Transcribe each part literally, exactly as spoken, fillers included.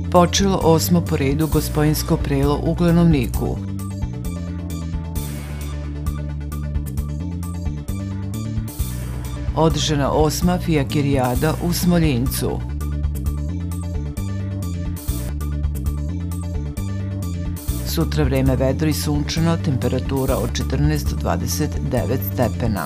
počelo osmo po redu Gospojinsko prelo u Klenovniku. Održana osma fijakirijada u Smoljincu. Sutra vreme vedro i sunčano, temperatura od četrnaest do dvadeset devet stepena.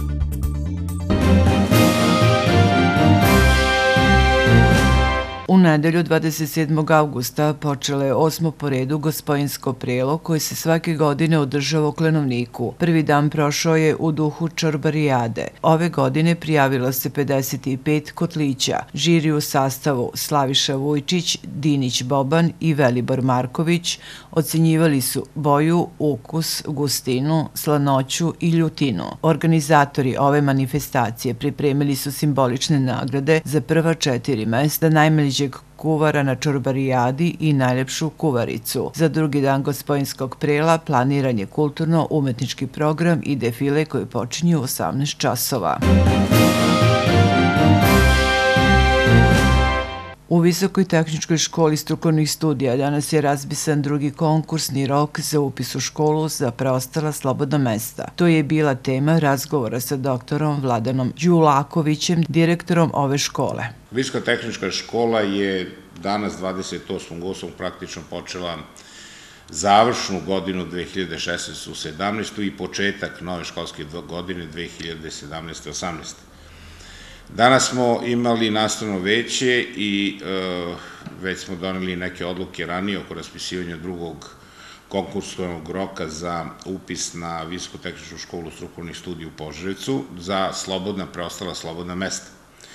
U nedelju dvadeset sedmog avgusta počelo je osmo po redu Gospojinsko prelo koje se svake godine održava u Klenovniku. Prvi dan prošao je u duhu čorbarijade. Ove godine prijavilo se pedeset pet kotlića. Žiri u sastavu Slaviša Vujčić, Dinić Boban i Velibor Marković ocenjivali su boju, ukus, gustinu, slanoću i ljutinu. Organizatori ove manifestacije pripremili su simbolične nagrade za prva četiri mesta najmlađeg kuvara na čorbarijadi i najlepšu kuvaricu. Za drugi dan Gospojinskog prela planiran je kulturno-umetnički program i defile koji počinju u osamnaest časova. U Visokoj tehničkoj školi strukovnih studija danas je raspisan drugi konkursni rok za upis u školu za preostala slobodna mesta. To je bila tema razgovora sa doktorom Vladanom Đulakovićem, direktorom ove škole. Visoka tehnička škola je danas dvadeset osmog osmog praktično počela završnu godinu dve hiljade šesnaeste sedamnaeste i početak nove školske godine dve hiljade sedamnaeste osamnaeste. Danas smo imali nastavno veće i već smo doneli neke odluke ranije oko raspisivanja drugog konkursnog roka za upis na Visoku tehničku školu strukovnih studija u Požarevcu za slobodna, preostala slobodna mesta.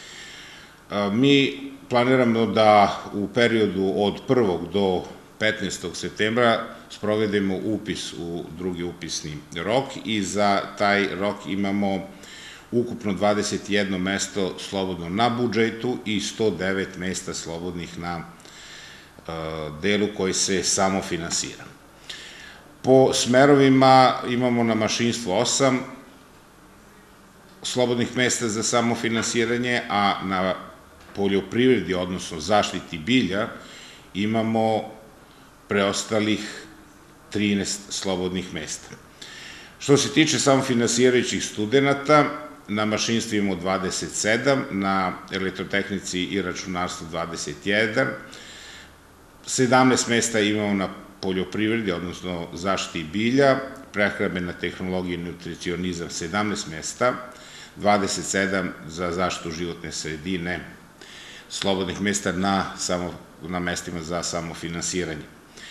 Mi planiramo da u periodu od prvog do petnaestog septembra sprovedemo upis u drugi upisni rok i za taj rok imamo ukupno dvadeset jedno mesto slobodno na budžetu i sto devet mesta slobodnih na delu koji se samofinansira. Po smerovima imamo na mašinstvu osam slobodnih mesta za samofinansiranje, a na poljoprivredi, odnosno zaštiti bilja, imamo preostalih trinaest slobodnih mesta. Što se tiče samofinansirajućih studenta, na mašinstvu imamo dvadeset sedam, na elektrotehnici i računarstvu dvadeset jedan, sedamnaest mesta imamo na poljoprivredi, odnosno zaštiti bilja, prehrambena tehnologija i nutricionizam sedamnaest mesta, dvadeset sedam za zaštitu životne sredine, slobodnih mesta na mestima za samofinansiranje.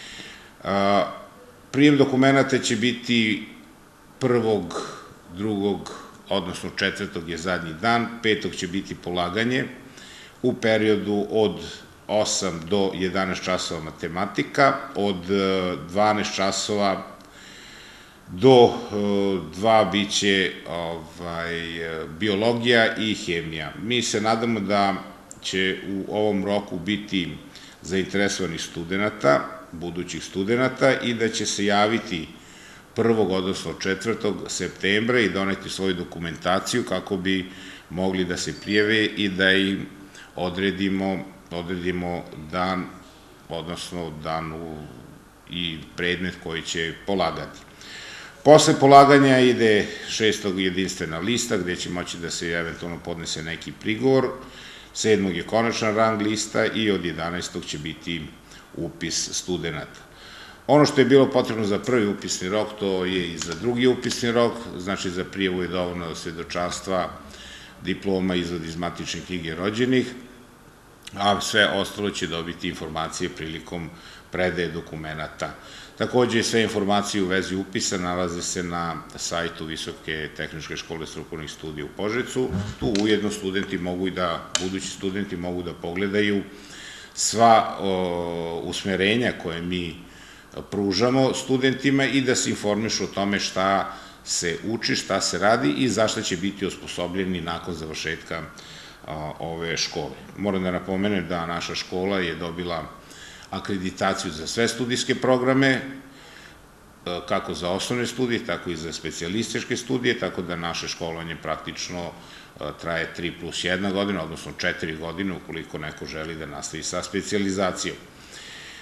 Prijem dokumenta će biti prvog, drugog, odnosno četvrtog je zadnji dan, petog će biti polaganje u periodu od osam do jedanaest časova matematika, od dvanaest časova do dva biće biologija i hemija. Mi se nadamo da će u ovom roku biti zainteresovanih studenta, budućih studenta i da će se javiti prvog, odnosno četvrtog septembra i doneti svoju dokumentaciju kako bi mogli da se prijave i da im odredimo dan, odnosno dan i predmet koji će polagati. Posle polaganja ide šestog jedinstvena lista gde će moći da se eventualno podnese neki prigovor, sedmog je konačna rang lista i od jedanaestog će biti upis studenta. Ono što je bilo potrebno za prvi upisni rok, to je i za drugi upisni rok, znači za prijavu je dovoljno svedočanstva, diploma, izvod iz matične knjige rođenih, a sve ostalo će dobiti informacije prilikom predaje dokumenta. Takođe, sve informacije u vezi upisa nalaze se na sajtu Visoke tehničke škole strukovnih studija u Požarevcu. Tu ujedno studenti mogu i da, budući studenti mogu da pogledaju sva usmerenja koje mi pružamo studentima i da se informišu o tome šta se uči, šta se radi i zašto će biti osposobljeni nakon završetka ove škole. Moram da napomenem da naša škola je dobila akreditaciju za sve studijske programe, kako za osnovne studije, tako i za specijalističke studije, tako da naše školovanje praktično traje tri plus jedna godina, odnosno četiri godine, ukoliko neko želi da nastavi sa specijalizacijom.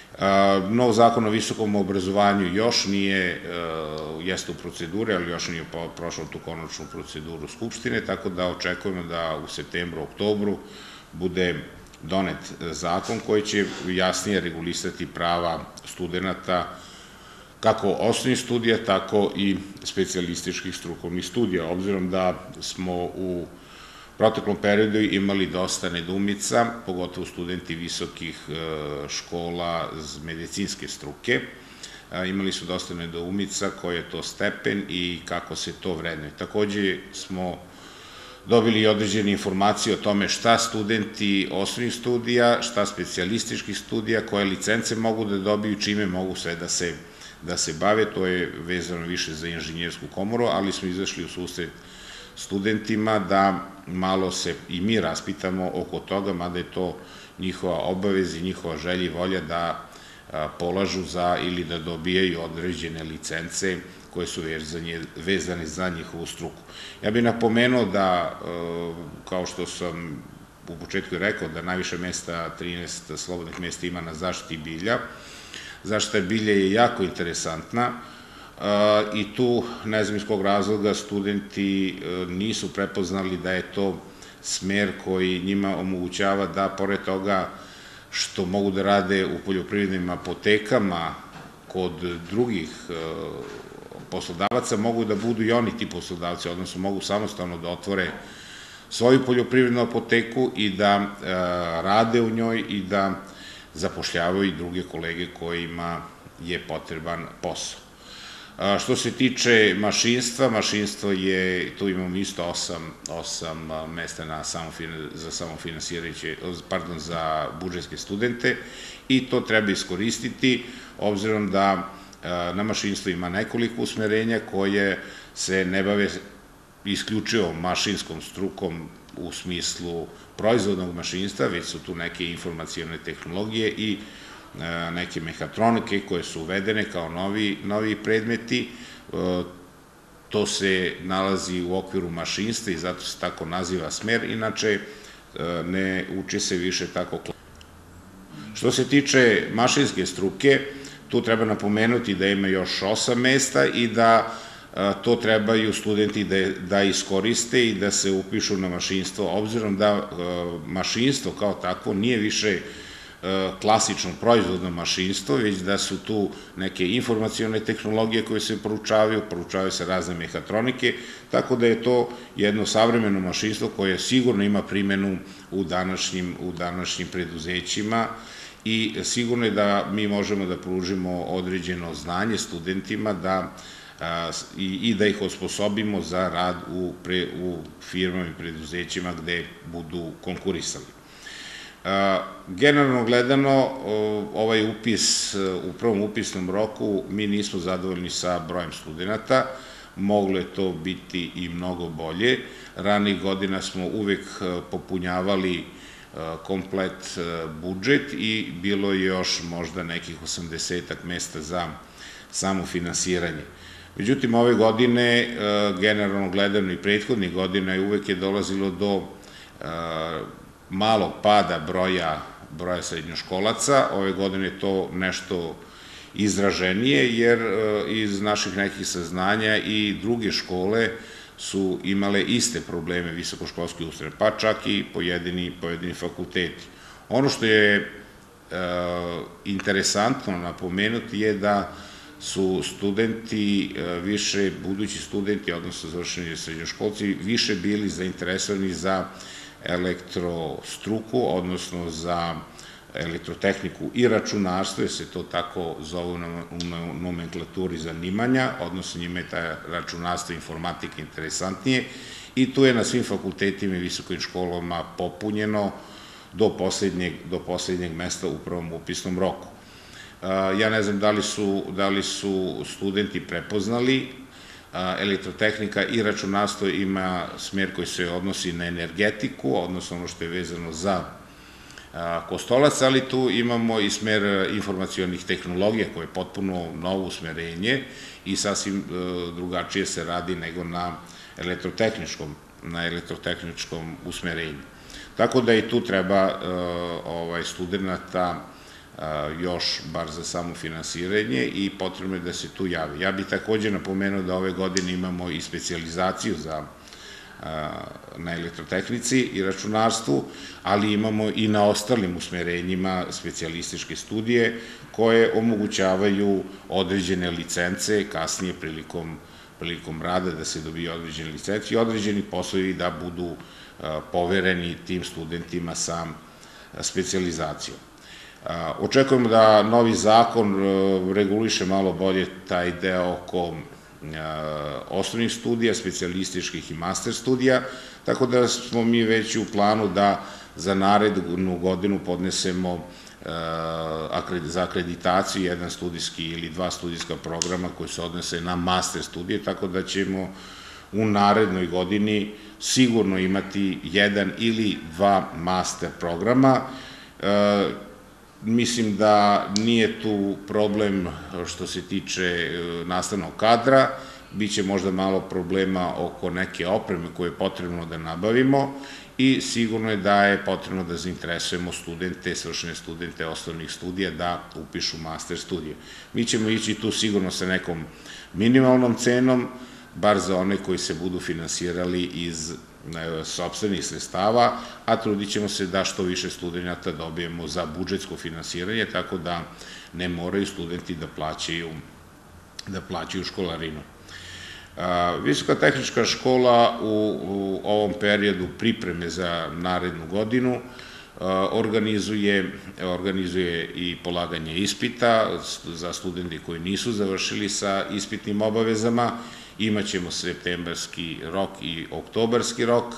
Nov zakon o visokom obrazovanju još nije, jeste u proceduri, ali još nije prošao tu konačnu proceduru Skupštine, tako da očekujemo da u septembru, oktobru bude donet zakon koji će jasnije regulisati prava studenta kako osnovnih studija, tako i specijalističkih strukovnih studija, obzirom da smo u proteklom periodu imali dosta nedoumica, pogotovo studenti visokih škola medicinske struke. Imali su dosta nedoumica koji je to stepen i kako se to vrednuje. Takođe smo dobili i određene informacije o tome šta studenti osnovnih studija, šta specijalističkih studija, koje licence mogu da dobiju, čime mogu sve da se da se bave. To je vezano više za inženjersku komoru, ali smo izašli u susret studentima da malo se i mi raspitamo oko toga, mada je to njihova obaveza i njihova želja i volja da polažu za ili da dobijaju određene licence koje su vezane za njihovu struku. Ja bih napomenuo da, kao što sam u početku rekao, da najviše mesta, trinaest slobodnih mesta ima na zaštiti bilja. Zaštita bilja je jako interesantna i tu, ne znam iz kog razloga, studenti nisu prepoznali da je to smer koji njima omogućava da, pored toga što mogu da rade u poljoprivrednim apotekama kod drugih poslodavaca, mogu da budu i oni ti poslodavci, odnosno mogu samostalno da otvore svoju poljoprivrednu apoteku i da rade u njoj i da zapošljavaju i druge kolege kojima je potreban posao. Što se tiče mašinstva, mašinstvo je, tu imamo isto osam mesta za samofinansirajuće, pardon, za budžetske studente i to treba iskoristiti, obzirom da na mašinstvo ima nekoliko usmerenja koje se ne bave isključivo mašinskom strukom u smislu proizvodnog mašinstva, već su tu neke informacijone tehnologije i neke mehatronike koje su uvedene kao novi predmeti. To se nalazi u okviru mašinstva i zato se tako naziva smer, inače ne uči se više tako. Što se tiče mašinske struke, tu treba napomenuti da ima još osam mesta i da to trebaju studenti da iskoriste i da se upišu na mašinstvo, obzirom da mašinstvo kao takvo nije više klasično proizvodno mašinstvo, već da su tu neke informacijone tehnologije koje se poručavaju, poručavaju se razne mehatronike, tako da je to jedno savremeno mašinstvo koje sigurno ima primjenu u današnjim preduzećima i sigurno je da mi možemo da pružimo određeno znanje studentima i da ih osposobimo za rad u firmama i preduzećima gde budu konkurisali. Generalno gledano, ovaj upis u prvom upisnom roku, mi nismo zadovoljni sa brojem studenta, moglo je to biti i mnogo bolje. Ranih godina smo uvek popunjavali komplet budžet i bilo je još možda nekih osamdesetak mesta za samofinansiranje. Međutim, ove godine, generalno gledano i prethodnih godina, uvek je dolazilo do malog pada broja srednjoškolaca. Ove godine je to nešto izraženije, jer iz naših nekih saznanja i druge škole su imale iste probleme visokoškolske ustanove, pa čak i pojedini fakulteti. Ono što je interesantno napomenuti je da su studenti, više budući studenti, odnosno završeni srednjoškolci, više bili zainteresovani za elektrostruku, odnosno za elektrotehniku i računarstvo, jer se to tako zove u nomenklaturi zanimanja, odnosno njima je ta računarstvo i informatika interesantnije i tu je na svim fakultetima i visokim školama popunjeno do poslednjeg mesta u prvom upisnom roku. Ja ne znam da li su studenti prepoznali, elektrotehnika i računarstvo ima smer koji se odnosi na energetiku, odnosno ono što je vezano za Kostolac, ali tu imamo i smer informacionih tehnologija koje je potpuno novo usmerenje i sasvim drugačije se radi nego na elektrotehničkom usmerenju. Tako da i tu treba studenta još bar za samofinansiranje i potrebno je da se tu javi. Ja bih takođe napomenuo da ove godine imamo i specijalizaciju na elektrotehnici i računarstvu, ali imamo i na ostalim usmerenjima specijalističke studije koje omogućavaju određene licence kasnije prilikom rada da se dobije određene licence i određeni poslovi da budu povereni tim studentima sa specijalizacijom. Očekujemo da novi zakon reguliše malo bolje taj deo oko osnovnih studija, specijalističkih i master studija, tako da smo mi već u planu da za narednu godinu podnesemo za akreditaciju jedan studijski ili dva studijska programa koji se odnose na master studije, tako da ćemo u narednoj godini sigurno imati jedan ili dva master programa. Mislim da nije tu problem što se tiče nastavnog kadra, biće možda malo problema oko neke opreme koje je potrebno da nabavimo i sigurno je da je potrebno da zainteresujemo studente, svršene studente osnovnih studija da upišu master studije. Mi ćemo ići tu sigurno sa nekom minimalnom cenom, bar za one koji se budu finansirali iz sopstvenih sredstava, a trudit ćemo se da što više studenta dobijemo za budžetsko finansiranje, tako da ne moraju studenti da plaćaju školarinu. Visoka tehnička škola u ovom periodu pripreme za narednu godinu organizuje i polaganje ispita za studenti koji nisu završili sa ispitnim obavezama. Imaćemo septembarski rok i oktobarski rok.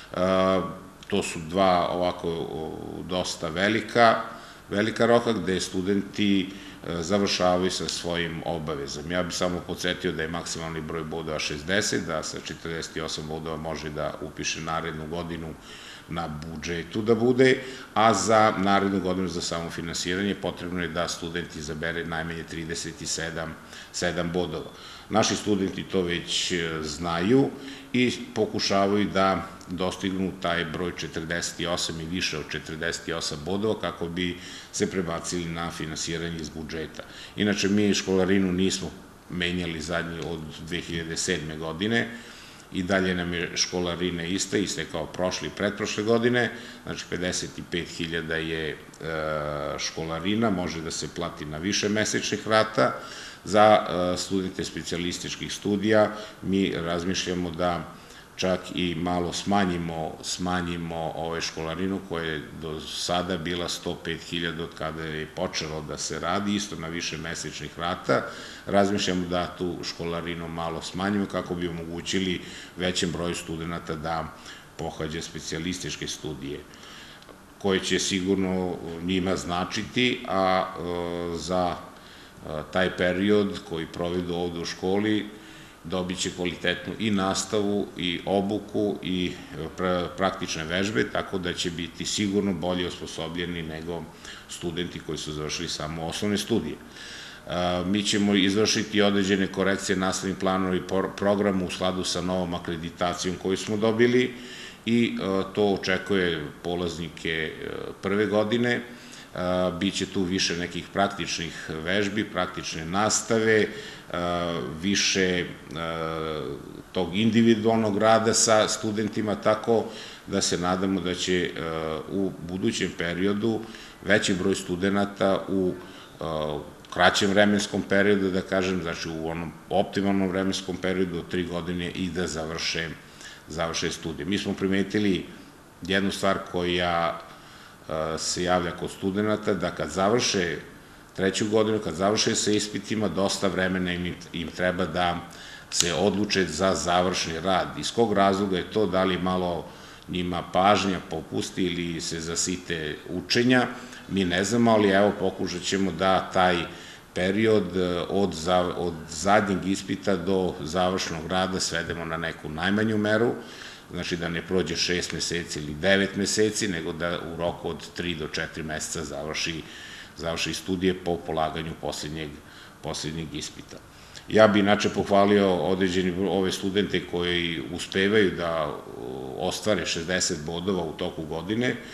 To su dva ovako dosta velika, velika roka gde studenti završavaju sa svojim obavezom. Ja bih samo podsjetio da je maksimalni broj bodova šezdeset, da sa četrdeset osam bodova može da upiše narednu godinu na budžetu da bude, a za narednu godinu za samofinansiranje potrebno je da student izabere najmanje trideset sedam bodova. Naši studenti to već znaju i pokušavaju da dostignu taj broj četrdeset osam i više od četrdeset osam bodova kako bi se prebacili na finansiranje iz budžeta. Inače, mi školarinu nismo menjali zadnji od dve hiljade sedme. godine, i dalje nam je školarina ista, iste kao prošle i pretprošle godine, znači pedeset pet hiljada je školarina, može da se plati na više mesečnih rata. Za studente specijalističkih studija mi razmišljamo da čak i malo smanjimo ove školarinu koja je do sada bila sto pet hiljada od kada je počelo da se radi, isto na više mesečnih rata. Razmišljamo da tu školarinu malo smanjimo kako bi omogućili većem broju studenta da pohađa specijalističke studije, koje će sigurno njima značiti, a za taj period koji provedu ovde u školi dobit će kvalitetnu i nastavu i obuku i praktične vežbe, tako da će biti sigurno bolje osposobljeni nego studenti koji su završili samo osnovne studije. Mi ćemo izvršiti određene korekcije nastavnih planova i programa u skladu sa novom akreditacijom koju smo dobili i to očekuje polaznike prve godine. Biće tu više nekih praktičnih vežbi, praktične nastave, više tog individualnog rada sa studentima, tako da se nadamo da će u budućem periodu veći broj studenta u kraćem vremenskom periodu, da kažem, znači u onom optimalnom vremenskom periodu od tri godine i da završe studije. Mi smo primetili jednu stvar koja se javlja kod studenta, da kad završe treću godinu, kad završe sa ispitima, dosta vremena im treba da se odluče za završni rad. Iz kog razloga je to, da li malo njima pažnja popusti ili se zasite učenja, mi ne znamo, ali evo pokušat ćemo da taj period od zadnjeg ispita do završnog rada svedemo na neku najmanju meru, znači da ne prođe šest meseci ili devet meseci, nego da u roku od tri do četiri meseca završi studije po polaganju poslednjeg ispita. Ja bi inače pohvalio određeni ove studente koji uspevaju da ostvare šezdeset bodova u toku godine.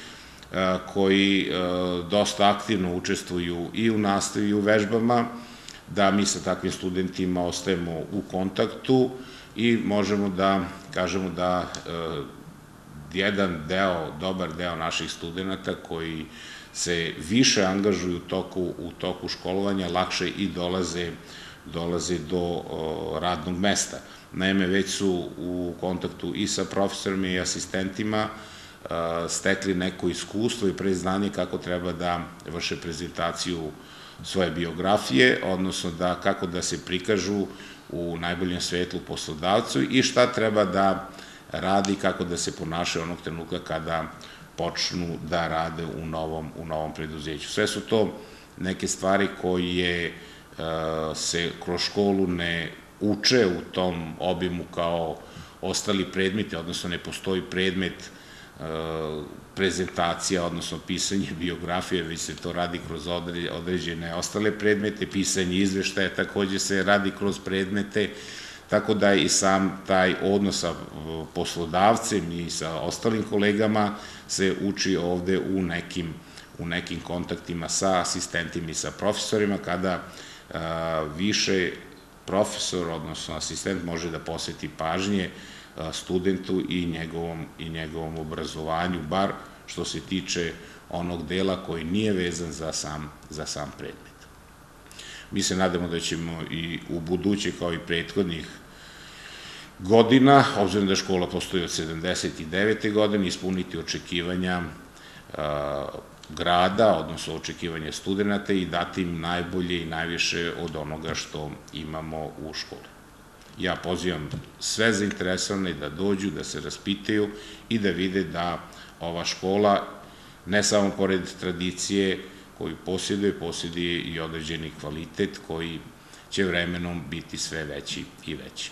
koji dosta aktivno učestvuju i u nastavi i u vežbama, da mi sa takvim studentima ostajemo u kontaktu i možemo da kažemo da jedan deo, dobar deo naših studenta koji se više angažuju u toku, u toku školovanja, lakše i dolaze, dolaze do radnog mesta. Naime, već su u kontaktu i sa profesorima i asistentima stekli neko iskustvo i preznanje kako treba da vrše prezentaciju svoje biografije, odnosno da kako da se prikažu u najboljem svetlu poslodavcu i šta treba da radi, kako da se ponašaju onog trenutka kada počnu da rade u novom, u novom preduzeću. Sve su to neke stvari koje se kroz školu ne uče u tom obimu kao ostali predmeti, odnosno ne postoji predmet prezentacija, odnosno pisanje biografije, već se to radi kroz određene ostale predmete, pisanje izveštaja takođe se radi kroz predmete, tako da i sam taj odnos sa poslodavcem i sa ostalim kolegama se uči ovde u nekim, u nekim kontaktima sa asistentima i sa profesorima, kada više profesor, odnosno asistent, može da posveti pažnje studentu i njegovom, i njegovom obrazovanju, bar što se tiče onog dela koji nije vezan za sam, za sam predmet. Mi se nadamo da ćemo i u buduće, kao i prethodnih godina, obzirom da škola postoji od sedamdeset devete godine, ispuniti očekivanja grada, odnosno očekivanja studenta i dati im najbolje i najviše od onoga što imamo u školi. Ja pozivam sve zainteresovane da dođu, da se raspitaju i da vide da ova škola, ne samo pored tradicije koju posjeduje, posjeduje i određeni kvalitet koji će vremenom biti sve veći i veći.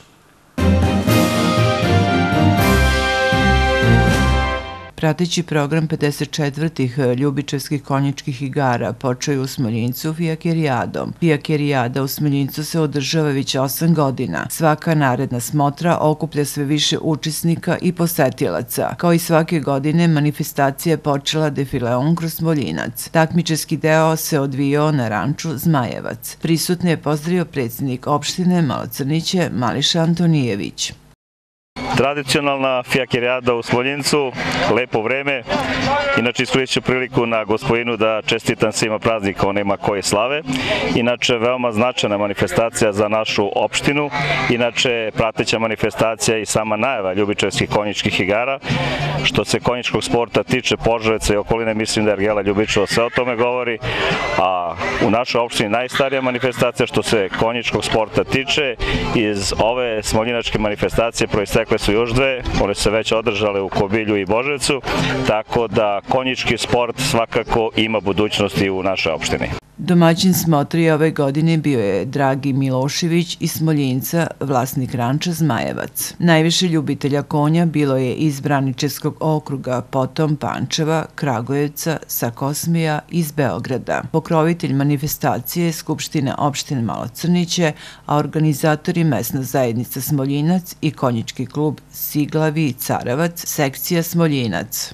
Prateći program pedeset četvrtih Ljubičevskih konjičkih igara počeo je u Smoljincu fijakerijadom. Fijakerijada u Smoljincu se održava već osam godina. Svaka naredna smotra okuplja sve više učesnika i posetilaca. Kao i svake godine, manifestacija je počela defileom kroz Smoljinac. Takmičarski deo se odvijao na ranču Zmajevac. Prisutne je pozdravio predsjednik opštine Malocrniće Mališa Antonijević. Tradicionalna fijakerijada u Smoljincu, lepo vreme. Inače, iskoristit ću priliku na gospodinu da čestitam svima praznika onima koje slave. Inače, veoma značajna manifestacija za našu opštinu. Inače, prateća manifestacija i sama najava Ljubičevskih konjičkih igara. Što se konjičkog sporta tiče Požarevca i okoline, mislim da je Ergela Ljubičeva sve o tome govori. A u našoj opštini najstarija manifestacija što se konjičkog sporta tiče. Iz ove smoljinačke manifestacije proistekle su još dve, one se već održale u Kobilju i Boževcu, tako da konjički sport svakako ima budućnosti u našoj opštini. Domaćin smotre ove godine bio je Dragi Milošević iz Smoljinca, vlasnik ranča Zmajevac. Najviše ljubitelja konja bilo je iz Braničevskog okruga, potom Pančeva, Kragujevca, sa Kosmija iz Beograda. Pokrovitelj manifestacije je Skupština opštine Malocrniće, a organizatori mesna zajednica Smoljinac i konjički klub Siglavi Carevac, sekcija Smoljinac.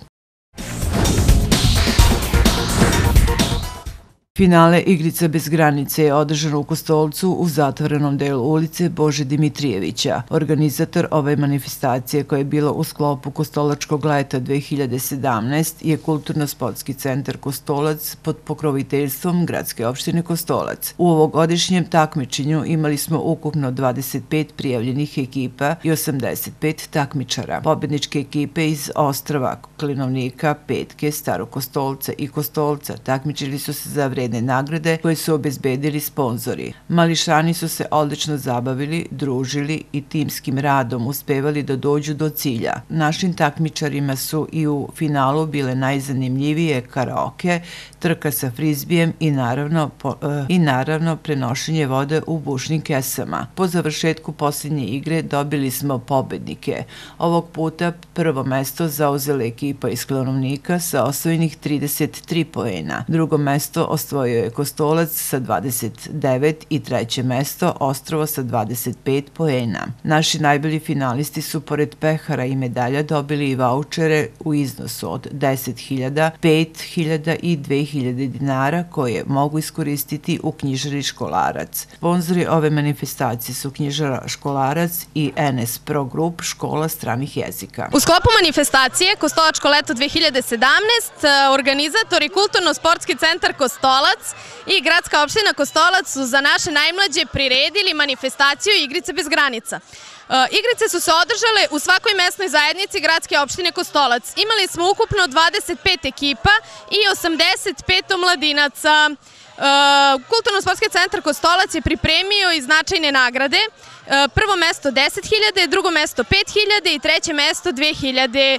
Finale Igrica bez granice je održano u Kostolcu u zatvorenom delu ulice Bože Dimitrijevića. Organizator ove manifestacije, koja je bila u sklopu Kostolačkog leta dve hiljade sedamnaeste. je Kulturno-sportski centar Kostolac pod pokroviteljstvom Gradske opštine Kostolac. U ovogodišnjem takmičenju imali smo ukupno dvadeset pet prijavljenih ekipa i osamdeset pet takmičara. Pobedničke ekipe iz Ostrava, Klenovnika, Petke, Starog Kostolca i Kostolca takmičili su se za vredne nagrade koje su obezbedili sponzori. Mališani su se odlično zabavili, družili i timskim radom uspevali da dođu do cilja. Našim takmičarima su i u finalu bile najzanimljivije karaoke, trka sa frizbijem i naravno, po, e, i naravno prenošenje vode u bušnim kesama. Po završetku posljednje igre dobili smo pobednike. Ovog puta prvo mesto zauzela ekipa iz Klenovnika sa osvojenih trideset tri poena. Drugo mesto ostvarilo osvojio je Kostolac sa dvadeset devet i treće mesto Ostrovo sa dvadeset pet poena. Naši najbolji finalisti su pored pehara i medalja dobili i vaučere u iznosu od deset hiljada, pet hiljada i dve hiljade dinara koje mogu iskoristiti u knjižari Školarac. Sponzori ove manifestacije su knjižara Školarac i N S Pro Group, škola stranih jezika. U sklopu manifestacije Kostolačko leto dve hiljade sedamnaest organizatori Kulturno-sportski centar Kostolac i gradska opština Kostolac su za naše najmlađe priredili manifestaciju Igrice bez granica. Igrice su se održale u svakoj mesnoj zajednici gradske opštine Kostolac. Imali smo ukupno dvadeset pet ekipa i osamdeset pet omladinaca. Kulturno-sportski centar Kostolac je pripremio i značajne nagrade. Prvo mesto deset hiljada, drugo mesto pet hiljada i treće mesto dve hiljade.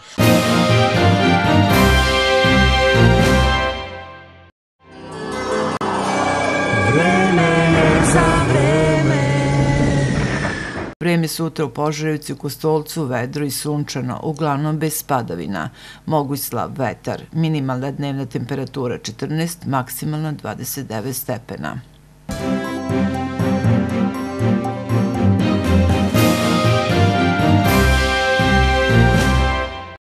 Vreme sutra u Požarevcu i Kostolcu vedro i sunčano, uglavnom bez padavina. Moguć slab vetar. Minimalna dnevna temperatura četrnaest, maksimalna dvadeset devet stepena.